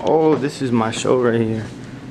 Oh, this is my show right here.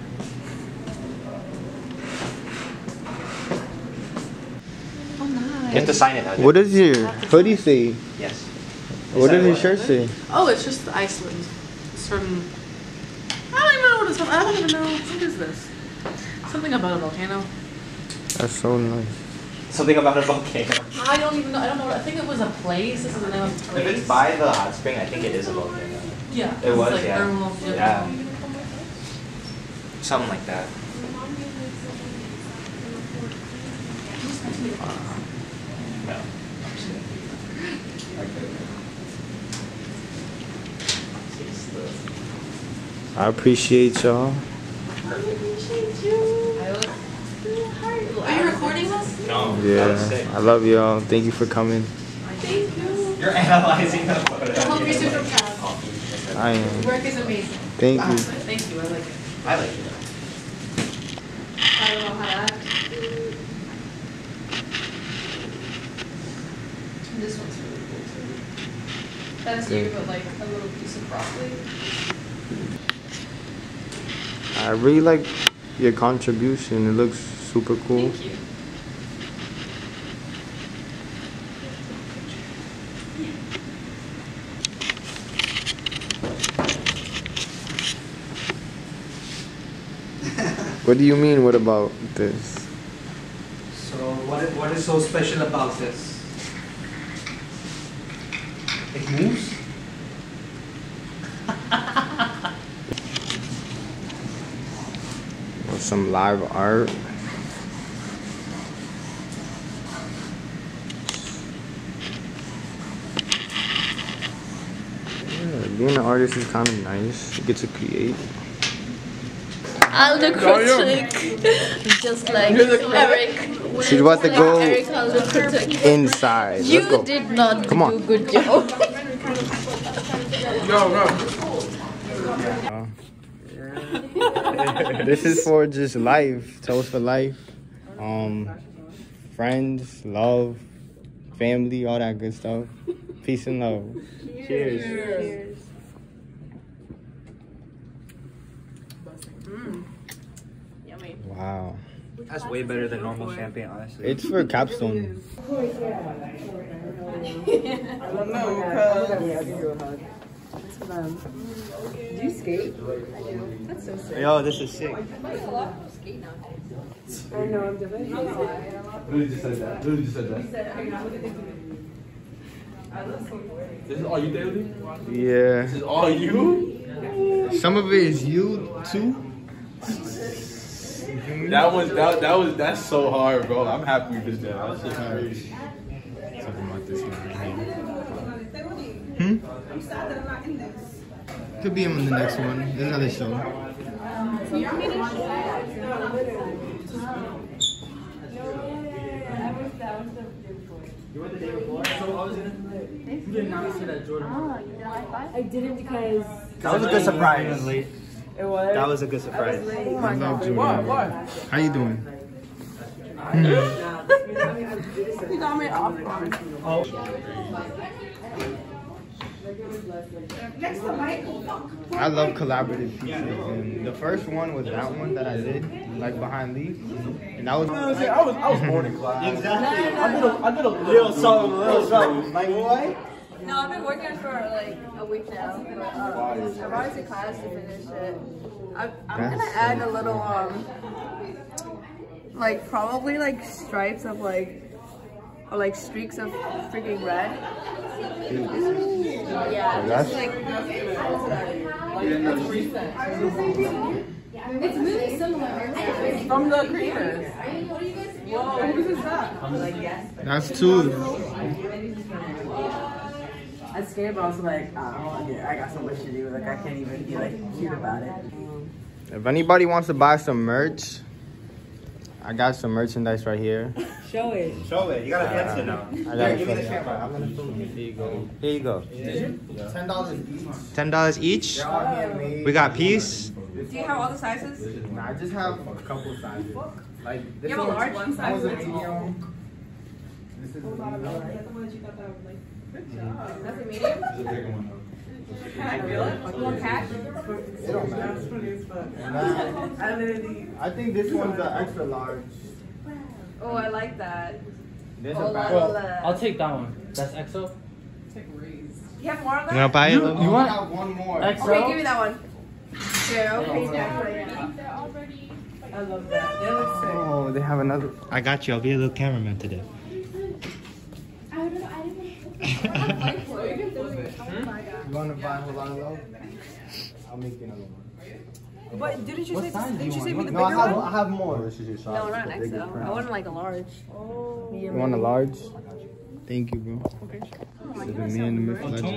Oh, nice. You have to sign it now. What does your hoodie say? Yes. What does your shirt say? Oh, it's just Iceland. It's from... I don't even know what it's from. I don't even know. What is this? Something about a volcano. That's so nice. Something about a volcano. I don't even know. I don't know. I think it was a place. This is the name of a place. If it's by the hot spring, I think it is a volcano. Yeah. It was, like yeah. thermal, Yeah. Something like that. No. I'm just kidding. I appreciate y'all. I appreciate you. Are you recording us? No. Yeah, I love y'all. Thank you for coming. Thank you. You're analyzing the photo. The hungry super proud. I am. Your work is amazing. Thank you. Thank you. I like it. I like it. I don't know how to act. This one's really cool too. That's you, but like a little piece of broccoli. I really like your contribution. It looks super cool. Thank you. What do you mean, what about this? So what is so special about this? It moves? Or some live art? Yeah, being an artist is kind of nice. You get to create. I'll do critic. Just like Eric. She's about to go Eric, I'll do critic. inside. Let's You go. did not Come on. do good job. This is for just life. Toast for life. Friends, love, family, all that good stuff. Peace and love. Cheers. Cheers. Yummy. Wow. That's way better than normal champagne, honestly. It's for capstone. Do you skate? I do. That's so sick. Yo, this is sick. I know, I'm different. Literally just said that. Literally just said that. This is all you, Daily? Yeah. This is all you? Some of it is you too. That's so hard, bro. I'm happy with this now. That's just crazy. Talking about this one right here. Could be in the next one. There's another show. I didn't because That was a good surprise. it was. That was a good surprise. I love Jordan. How you doing? You got me off. I love collaborative pieces. And the first one was that one that I did, like behind Leaf. And that was. I was born in class. Exactly. I did a Little something. Like what? No, I've been working for like a week now. I'm already in class to finish it. I'm gonna add a little like probably like stripes of like or like streaks of freaking red. Yeah, That's just like it's really similar. From the creators. Whoa, who's that? that's two. I was scared, but I was like, I got so much to do. Like, I can't even be like cute about it. If anybody wants to buy some merch, I got some merchandise right here. Show it. Show it. You gotta flex it now. I got Give me the it. camera. I'm gonna film it. Here you go. Here you go. $10 each. $10 each. They're all handmade. We got peace. Do you have all the sizes? Nah, I just have a couple sizes. Like this You have a large one That was a size? medium. This is a medium. That's a medium? It's a bigger one. Can I feel it? You want cash? don't matter. That's funny as fuck. Nah, I literally. I think this one's the extra large. Oh, I like that. There's Oh, a bag. well, I'll take that one. That's XO. You have more of that? You wanna buy it? You want? I have one more. XO? Okay, give me that one. Here, okay, yeah. I love that. They look sick. Oh, they have another. I got you. I'll be a little cameraman today. You want to buy Halal? I'll make you another one. But didn't you say? Didn't you say me the No, bigger one? I have more. This is your size. No, not an XL. I want like a large. Oh. You want a large? Thank you, bro. Okay. So the me and the Myth Legend.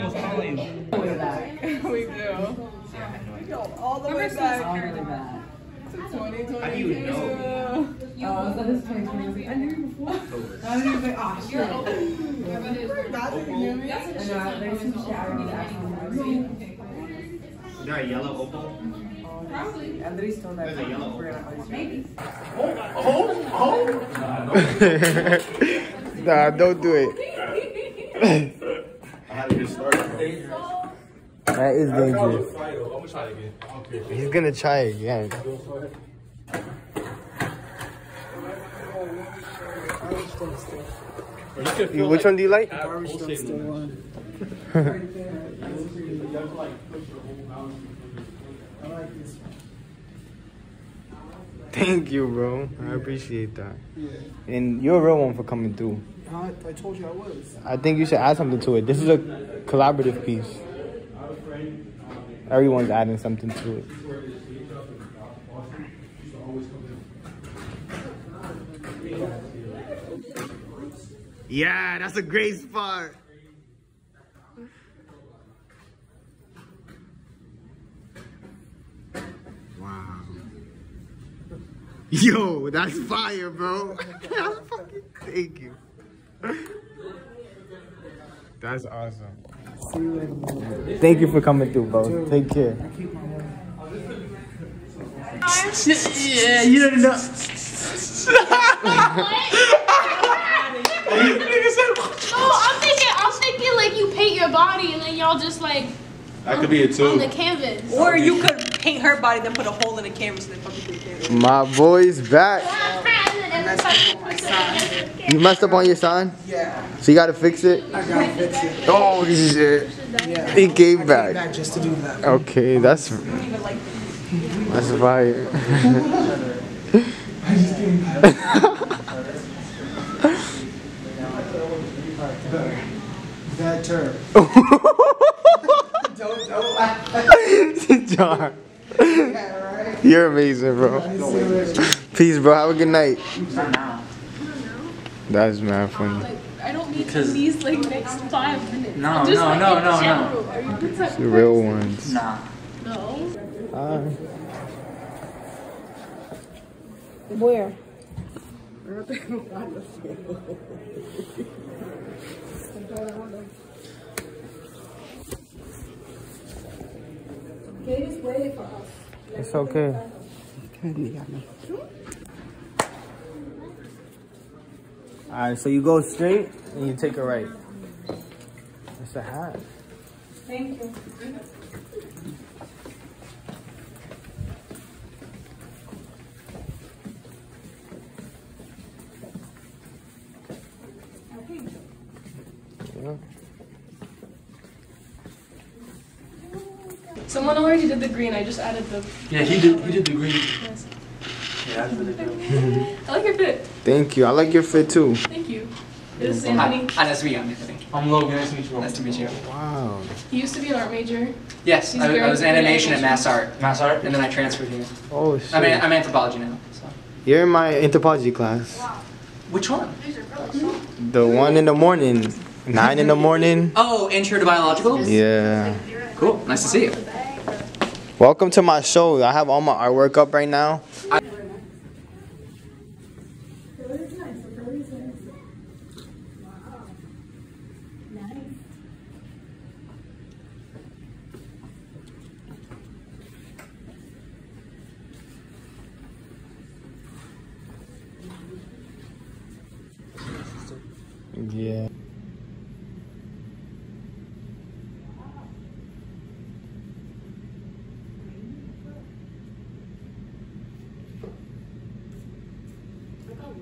We do. All the way back. All the way back. To 2022. How do you know? Oh, that is 2020. I knew you before. I knew you like, oh shit. That's you knew me. I know, there's some shit I already asked you. Is there a yellow opal? Probably. I literally stole that. There's a yellow opal. Maybe. Nah, don't do it. I had to get started. That is dangerous. I'm gonna try again. Okay. He's gonna try again. Which one do you like? Thank you, bro. I appreciate that. And you're a real one for coming through. I told you I was. I think you should add something to it. This is a collaborative piece. Everyone's adding something to it. Yeah, that's a great spot. Wow. Yo, that's fire, bro. That's fucking, thank you. That's awesome. Thank you for coming through, bro. Take care. Yeah, you don't know. No, I'm thinking like you paint your body and then y'all just like That could be it on the too. canvas. Or you could paint her body, then put a hole in the canvas and then fucking put the canvas. My boy's back. You messed up on your sign? Yeah, So you gotta fix it? I gotta fix it. Oh, shit. Yeah. He came Back back. just to do that. Okay, that's fire. Bad term. Don't laugh. John, you're amazing, bro. Peace, bro. Have a good night. That's mad funny. I don't need these like next 5 minutes. No, Just, no, like, no, in the no, shower no. room. Are you the type The of real ones. Nah. No. Where? It's okay. Alright, so you go straight and you take a right. It's a hat. Thank you. Yeah. Someone already did the green. I just added the. Yeah, he did the green. Yes. Yeah, that's really good. I like your fit. Thank you. I like your fit too. Thank you. This is Anthony. Hi, nice to meet you. I'm Anthony. I'm Logan. Nice to meet you. Nice to meet you. Wow. He used to be an art major. Yes, He's I very was good at animation at animation. Mass Art. Mass art. And then I transferred here. Oh shit. I'm anthropology now. So. You're in my anthropology class. Which one? The one in the morning. 9 in the morning. Oh, Intro to Biological? Yeah. Cool. Nice to see you. Welcome to my show. I have all my artwork up right now. Yeah.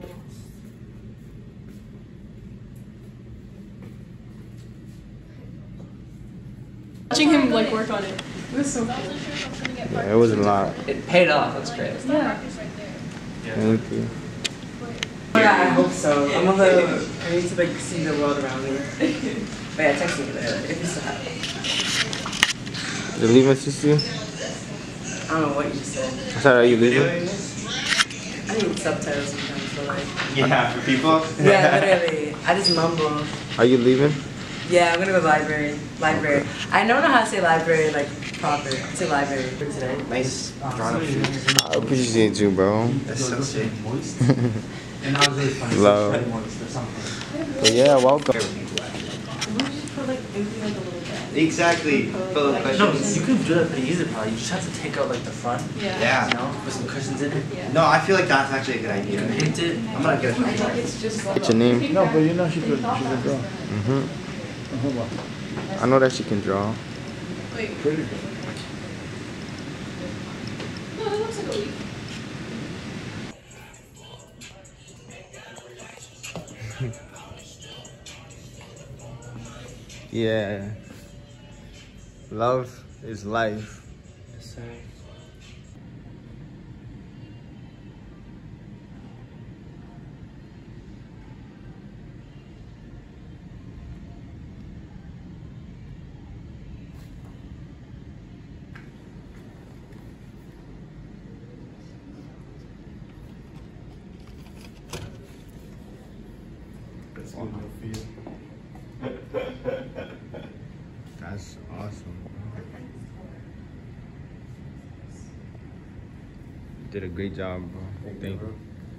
Watching him like work on it. It was so cool. Yeah, it was a lot. It paid off. That's great. Yeah. Thank you. Yeah, I hope so. I need to like see the world around me. But yeah, text me later if you still have it. Did you leave my sister? I don't know what you said. Sorry, are you leaving? I need subtitles sometimes, but like. Yeah, for people? Yeah, literally. I just mumble. Are you leaving? Yeah, I'm gonna go library. Library. I don't know how to say library like proper. Say library for today. Nice drawn up shoes. I appreciate you, bro. That's so sick. And I was really funny. Love. But yeah, welcome. Exactly. Fill up No, questions. you could do that pretty easy, probably. You just have to take out like the front. Yeah. You know, with some cushions in it. No, I feel like that's actually a good idea. Hint it. I'm gonna get a picture. What's your name? No, but you know she could draw. I know that she can draw. Wait. Pretty good. No, that looks like a leaf. Yeah. Love is life. Yes, sir. That's awesome. You did a great job, bro. Thank you.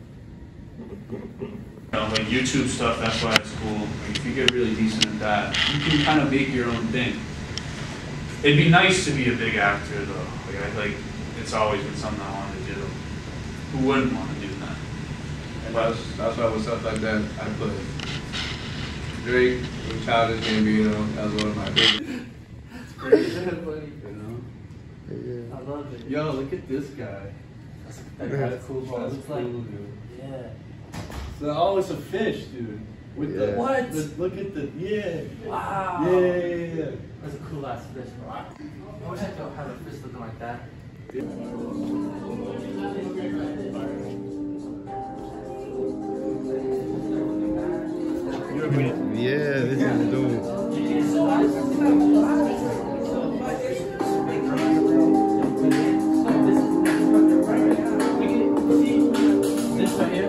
Like YouTube stuff, that's why it's cool. Like if you get really decent at that, you can kind of make your own thing. It'd be nice to be a big actor though. Like it's always been something I wanted to do. Who wouldn't want to do that? And that's why with stuff like that, I put Drake with Childish Gambino as one of my favorites. It's pretty funny, you know? Yeah. I love it. Yo, look at this guy. That's cool. That's Looks cool, like, dude. yeah. So, oh, it's a fish, dude. With Yeah. the What? look at the Wow. yeah. That's a cool ass fish, bro. I wish I could have a fish looking like that. Yeah, this is dope. This right here.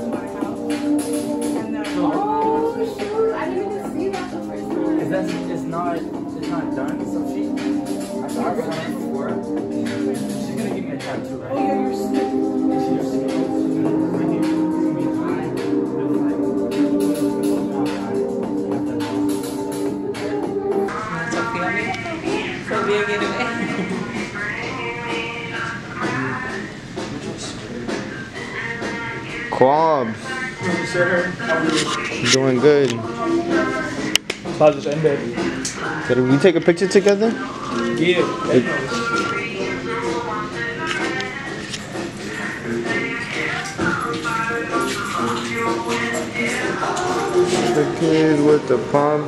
Is that it's not done? So I've done it before. She's gonna give me a tattoo, right? Oh yeah, you're sick. Quabs. Doing good. Class just ended. Did we take a picture together? Yeah. The kid with the pump.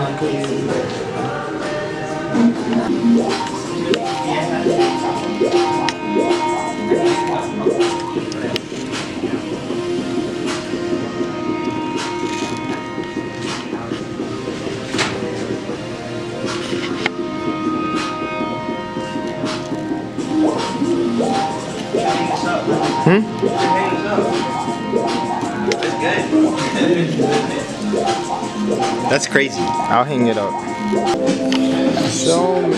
That's crazy. I'll hang it up. So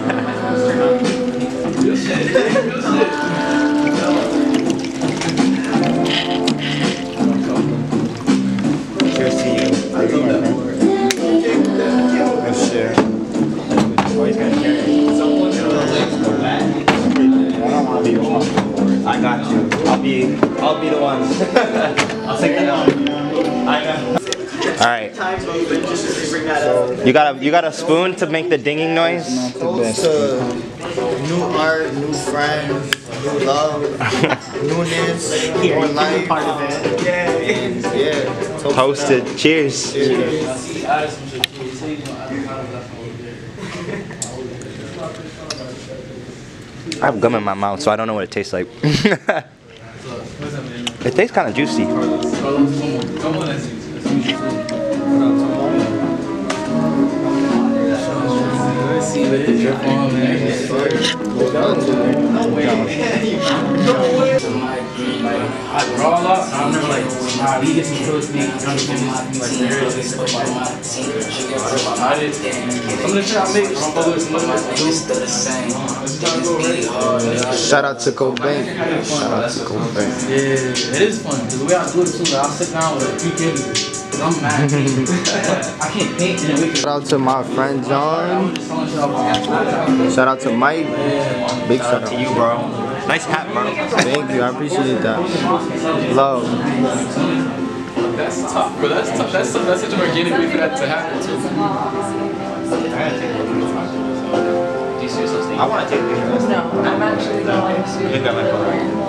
cheers to you. Let's share. Always gotta carry it. I got you. I'll be the one. I'll take that out. I got. right. You got a spoon to make the dinging noise? Toast to new art, new friends, new love, newness, more life. Yeah. Toasted. Cheers. I have gum in my mouth, so I don't know what it tastes like. It tastes kind of juicy. I draw a lot. I remember like we get some close me, like I did some of the shit I make. Shout out to Cobain. Shout out to Cobain. Yeah, it is fun. Cause the way I do it too, I'll sit down with a few kids. I'm mad. I can't paint in a week. Shout out to my friend John. Shout out to Mike. Big shout out to you, bro. Nice hat, bro. Thank you. I appreciate that. Love. That's tough, bro. That's tough. That's such an organic way for that to happen, too. I want to take pictures. No, I'm actually going to. Look at my phone.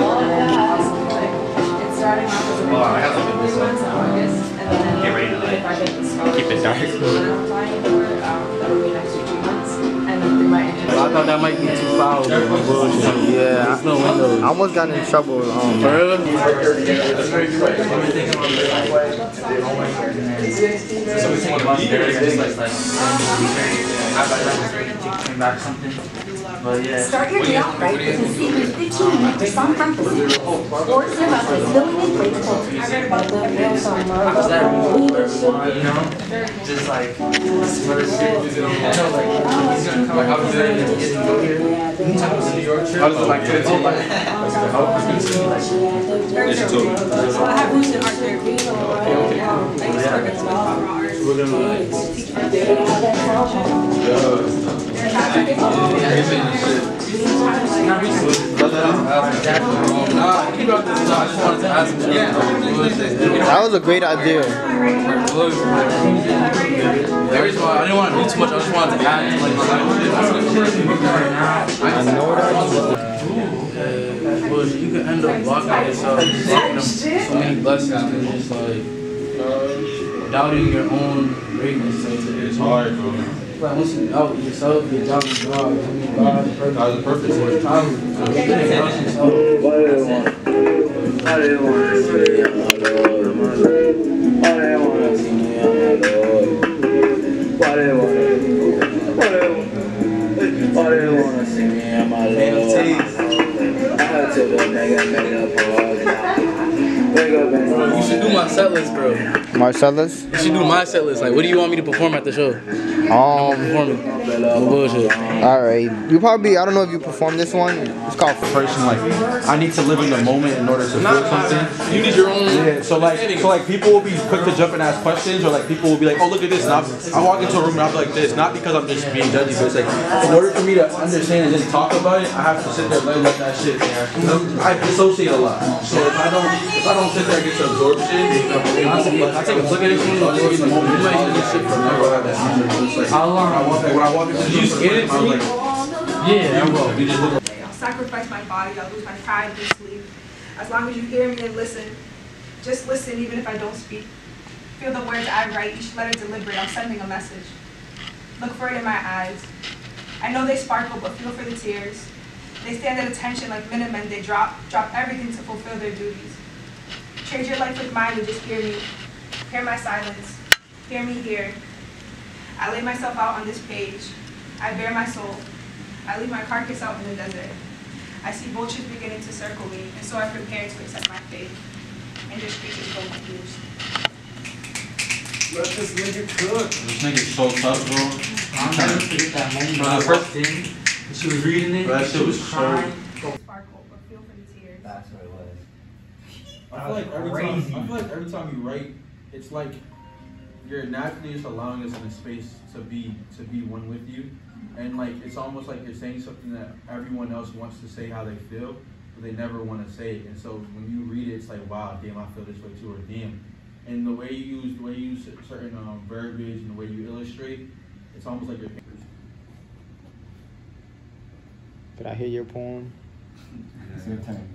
It's starting off as a Oh, I have to do this one. in August, and then Get ready to like if I get the scholarship, keep it dark. that I'm applying for, that'll be next 2 months, and then through my internship. I thought that might be too foul. Yeah. There's no windows. I almost got in trouble. But yeah. Start your day off right with a secret 15-minute croissant breakfast. Or serve up with filling and flavorful. How's that you know? Just like some other shit. You know, like he's gonna come. Like how was it? Getting go here. How was the New York trip? How was it like? It's So I have roots in art therapy. I used to work at Smith Power Art. We're gonna Teach art That was a great idea. The reason why I didn't want to do too much, I just wanted to add in like my I know that. But you can end up blocking yourself, blocking so many blessings, and just like doubting your own greatness. It's hard, bro. Like once you doubt yourself, you doubt God. I mean, God's purpose. Why they want to see me, my Lord? Why they want to see me, my Lord? Why they want to see me, my Lord? I had to go nigga made up You should do my set list, bro. Marcellus? You should do my set list. Like, what do you want me to perform at the show? Performing. No bullshit. Alright. You probably, I don't know if you performed this one. It's called Person, like, I need to live in the moment in order to feel something. You need your own. Yeah, so like people will be quick to jump and ask questions, or like people will be like, oh, look at this. And I walk into a room and I'll be like this, not because I'm just being judgy, but it's like, in order for me to understand and then talk about it, I have to sit there and let that shit. I dissociate a lot. So if I don't sit there and get to absorb shit, I take a look at it and you might even get shit from never. How long? When I walk into the room, I was like, yeah, I will. You just look. I'll sacrifice my body, I'll lose my pride and sleep. As long as you hear me and listen, just listen even if I don't speak. Feel the words I write, each letter deliberate, I'm sending a message. Look for it in my eyes. I know they sparkle, but feel for the tears. They stand at attention like Minutemen, they drop everything to fulfill their duties. Trade your life with mine and just hear me. Hear my silence. Hear me here. I lay myself out on this page. I bare my soul. I leave my carcass out in the desert. I see vultures beginning to circle me, and so I prepare to accept my fate. And your creatures go confused. Let this nigga cook. This nigga's so tough, bro. I'm trying to forget that moment I walked in, and she was reading it, That and shit she was was crying. Sparkle, but feel for the tears. That's what it was. I feel like every time you write, it's like you're naturally just allowing us in a space to be one with you, and like it's almost like you're saying something that everyone else wants to say how they feel, but they never want to say it. And so when you read it, it's like, wow, damn, I feel this way too, or damn, and the way you use certain verbiage and the way you illustrate, it's almost like your fingers. Could I hear your poem? It's your turn.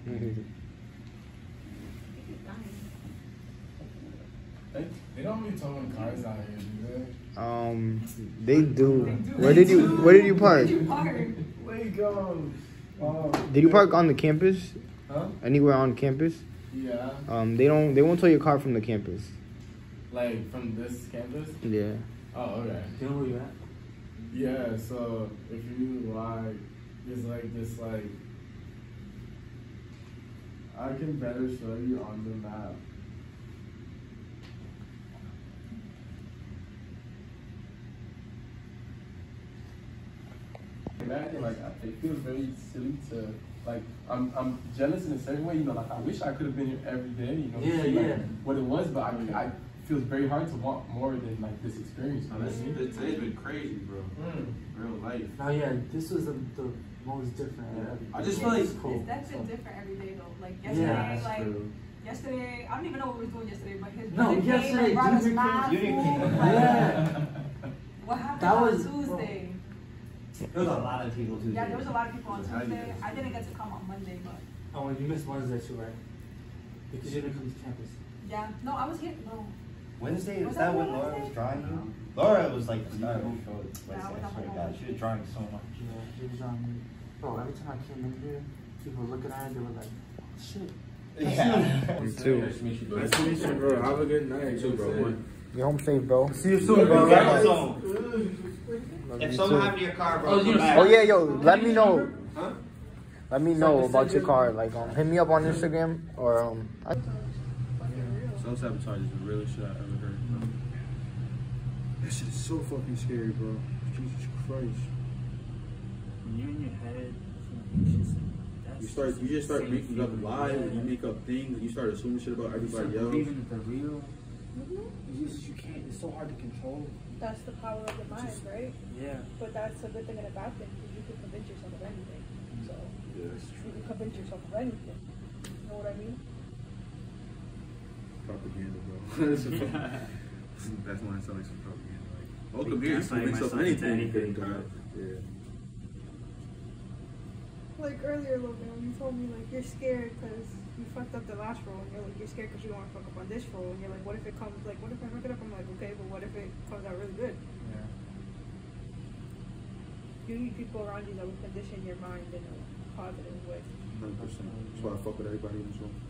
They don't be towing cars out here, do they? They do. Where did you park? Where you go? Did you park on the campus? Huh? Anywhere on campus? Yeah. They won't tow your car from the campus. Like from this campus? Yeah. Oh, okay. Do you know where you're at? Yeah, so if you like, it's like this like, I can better show you on the map. Imagine, like, it feels very silly to, like, I'm jealous in a certain way, you know, like, I wish I could have been here every day, you know, Yeah, see, yeah. like, what it was, but I feels very hard to want more than, like, this experience. No, today's been crazy, bro. Real life. Oh yeah, this was the most different. I just feel like That's been different every day though. Like Yeah, yesterday, that's like true. yesterday, I don't even know what we were doing yesterday, but his No, brother came yesterday, and brought us Junior mad came. food. Junior came. Like, Yeah. What happened That on was- Tuesday? There was a lot of people Tuesday. Yeah, there was a lot of people on Tuesday. I didn't get to come on Monday, but Oh, and you missed Wednesday too, right? Because you didn't come to campus. yeah. No, I was here. No. Wednesday, Was is that that when Wednesday? Laura was drawing you? Laura was like the star of the show. Wednesday, I was I on swear to my God, own. she was drawing so much. Yeah, she was on. Bro, every time I came in here, people were looking at it, they were like, oh, shit. Yeah. You too. Nice to meet you, bro. Nice to meet you, bro. Have a good night. You too, bro. Get home safe, bro. See you soon, bro. Love If you something too. happened to your car, bro, Oh, come you- back. Oh yeah, yo, let me know. Huh? Let me know about your car. Like, hit me up on Instagram or Self-sabotage is the realest shit I ever heard, bro. That shit is so fucking scary, bro. Jesus Christ. When you're in your head, You just start making up lies, and you make up things, and you start assuming shit about everybody else. Believing that they're real. You can't. It's so hard to control. That's the power of the mind, right? Yeah. But that's a good thing and a bad thing because you can convince yourself of anything. So you can convince yourself of anything. You know what I mean? Propaganda, bro. That's when I sound like some propaganda. Like, welcome here, you can mix up anything. Yeah. Like earlier, Logan, when you told me like you're scared because you fucked up the last roll, and you're like you're scared because you want to fuck up on this roll, and you're like, what if it comes like what if I fuck it up? I'm like, okay, but what if it comes out really good? Yeah. You need people around you that will condition your mind in a positive way. 100%. That's why I fuck with everybody in this room.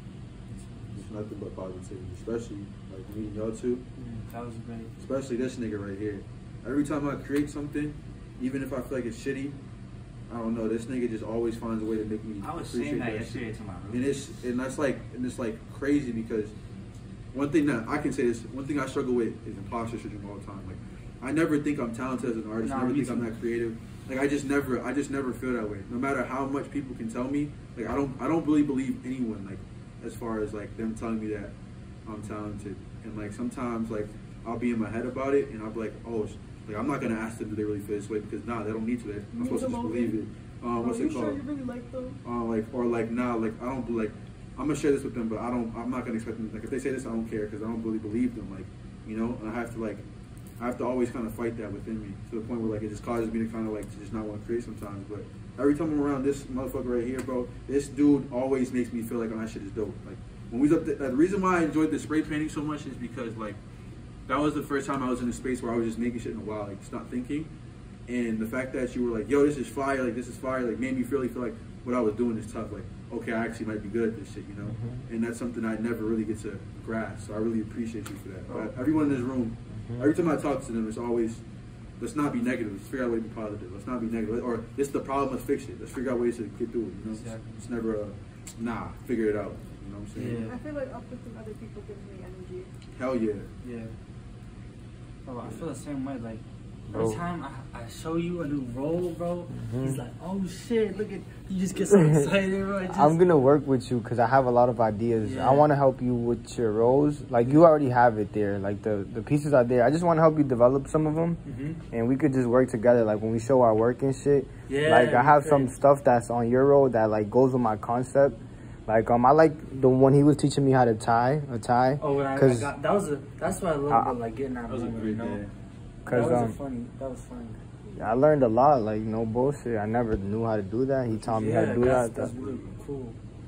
It's nothing but positivity, especially like meeting y'all two. That was great. Especially this nigga right here. Every time I create something, even if I feel like it's shitty, I don't know. This nigga just always finds a way to make me. I was appreciate saying that shit. yesterday to my room. And it's like crazy because one thing that I can say is one thing I struggle with is imposter syndrome all the time. Like I never think I'm talented as an artist. I never think I'm that creative. Like I just never feel that way. No matter how much people can tell me, like I don't really believe anyone. Like as far as like them telling me that I'm talented. And like sometimes like I'll be in my head about it and I'll be like, oh. Like I'm not gonna ask them do they really feel this way because nah, they don't need to. I'm supposed to just believe it. What's it called? Sure you really like them? Like nah, like I don't like. I'm gonna share this with them, but I'm not gonna expect them. Like if they say this, I don't care because I don't really believe them. Like you know, and I have to always kind of fight that within me to the point where like it just causes me to kind of like to just not want to create sometimes. But every time I'm around this motherfucker right here, bro, this dude always makes me feel like oh, that shit is dope. Like when we was up there, the reason why I enjoyed the spray painting so much is because like. That was the first time I was in a space where I was just making shit in a while, like just not thinking. And the fact that you were like, yo, this is fire, like made me really feel like what I was doing is tough. Like, okay, I actually might be good at this shit, you know? And that's something I never really get to grasp. So I really appreciate you for that. But everyone in this room, every time I talk to them, it's always, let's not be negative, let's figure out a way to be positive. Let's not be negative. Or this is the problem, let's fix it. Let's figure out ways to get through it, you know? Exactly. It's never a, nah, figure it out. You know what I'm saying? Yeah. I feel like uplifting other people gives me energy. Hell yeah. Yeah. Bro, I feel the same way. Like Bro. every time I show you a new role, bro, he's like, "Oh shit, look at you!" Just get so excited, bro. I'm gonna work with you because I have a lot of ideas. Yeah. I want to help you with your roles. Like you already have it there. Like the pieces are there. I just want to help you develop some of them, and we could just work together. Like when we show our work and shit. Yeah. Like I have some stuff that's on your role that like goes with my concept. Like I like the one he was teaching me how to tie a tie. Oh, when I got that's what I love about like getting that moment, you know. Cause that was funny. I learned a lot, like no bullshit. I never knew how to do that. He taught me how to do that. That's really cool.